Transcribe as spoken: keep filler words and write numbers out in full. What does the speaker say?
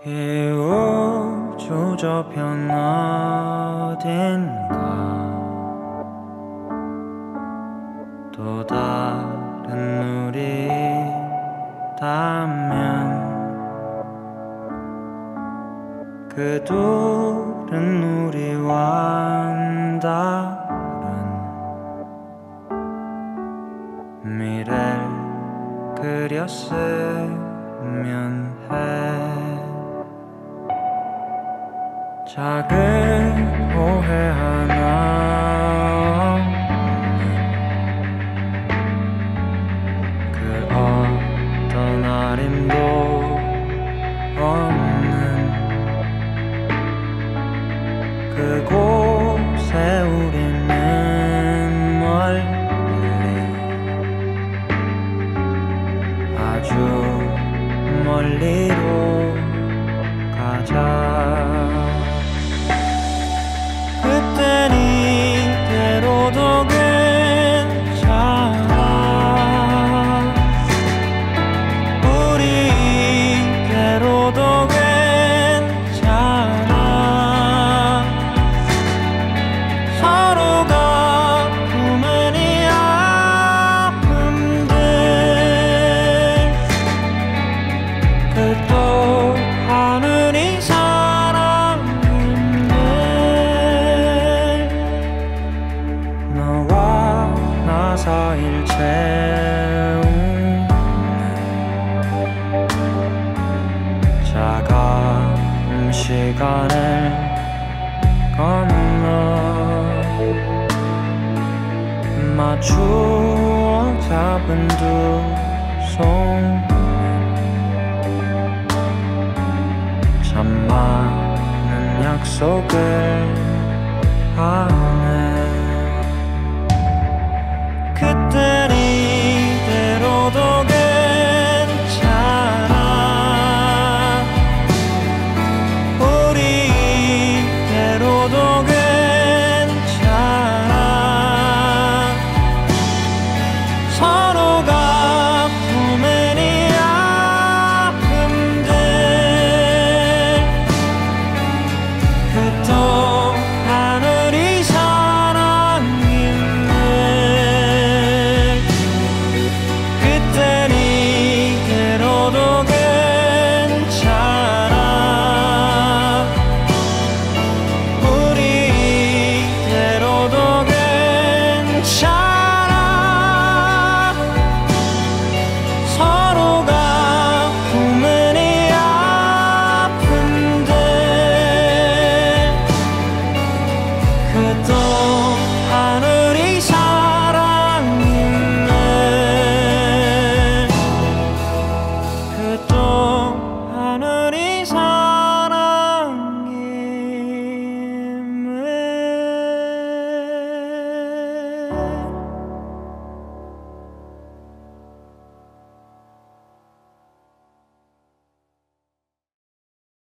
이 우주 저편 어딘가 또 다른 우리 있다면 그 둘은 우리와는 다른 미래를 그렸으면 해. 작은 오해 하나 없는 그 어떤 아림도 없는 그곳에 우리는 멀리 아주 멀리로 가자. 그땐 이대로도 괜찮아. 우리 이대로도 괜찮아. 서로가 품은 이 아픔들 그 또 하늘이 사랑인데 너와 나 사이를 채우네. 차가운 시간을 건너 맞추어 잡은 두 손 참 많은 약속을 하네.